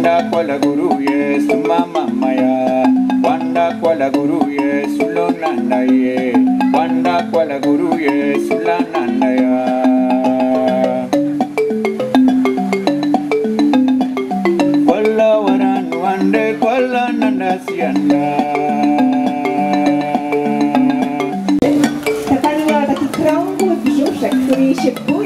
Wanda kwala guru Yesu mama maya. Wanda kwala guru Yesu lo nanda ye. Wanda kwala guru Yesu la nanda ya. Kwala waran wande kwala nanda sianda. Ta pani miała taki krągły brzuszek, który jej się